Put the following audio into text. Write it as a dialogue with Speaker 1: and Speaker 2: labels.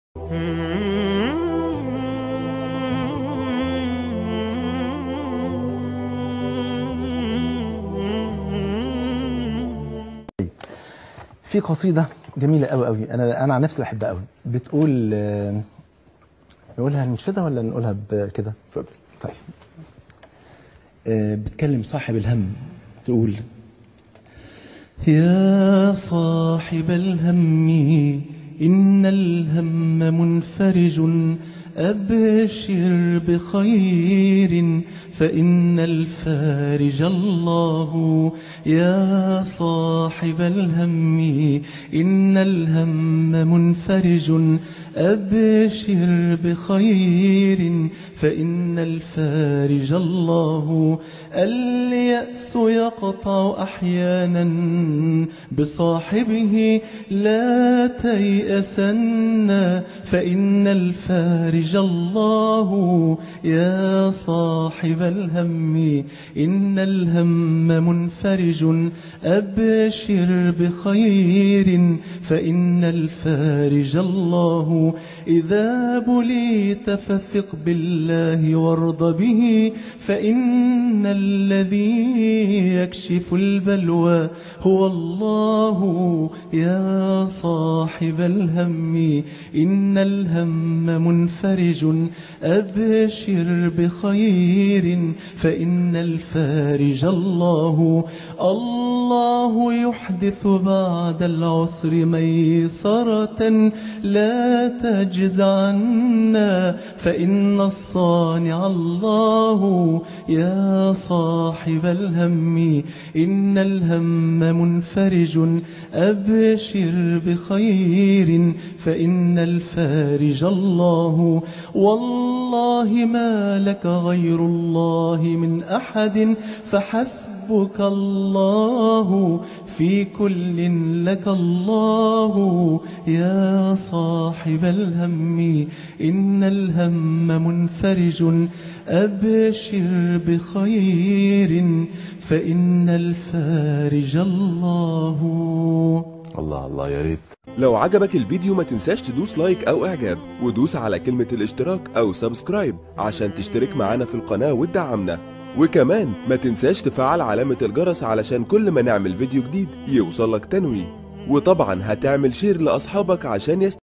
Speaker 1: في قصيدة جميلة قوي قوي، أنا عن نفسي بحبها قوي. بتقول نقولها المنشدة ولا نقولها كده؟
Speaker 2: اتفضل.
Speaker 1: طيب. بتكلم صاحب الهم، تقول: يا صاحب الهم إن الهم منفرج، أبشر بخير فإن الفارج الله. يا صاحب الهم إن الهم منفرج، أبشر بخير فإن الفارج الله. اليأس يقطع أحيانا بصاحبه، لا تيأسن فإن الفارج الله. يا صاحب الهم إن الهم منفرج، أبشر بخير فإن الفارج الله. إذا بليت فثق بالله وارض به، فإن الذي يكشف البلوى هو الله. يا صاحب الهم إن الهم منفرج، أبشر بخير فإن الفارج الله. الله يحدث بعد العسر ميسرة، لا تجزعن فإن الصانع الله. يا صاحب الهم إن الهم منفرج، أبشر بخير فإن الفارج الله. والله ما لك غير الله من أحد، فحسبك الله في كل لك الله. يا صاحب الهم إن الهم منفرج، أبشر بخير فإن الفارج الله.
Speaker 2: الله الله، يا ريت.
Speaker 3: لو عجبك الفيديو ما تنساش تدوس لايك أو إعجاب، ودوس على كلمة الاشتراك أو سبسكرايب عشان تشترك معانا في القناة وتدعمنا. وكمان ما تنساش تفعل علامة الجرس علشان كل ما نعمل فيديو جديد يوصلك تنويه. وطبعا هتعمل شير لأصحابك عشان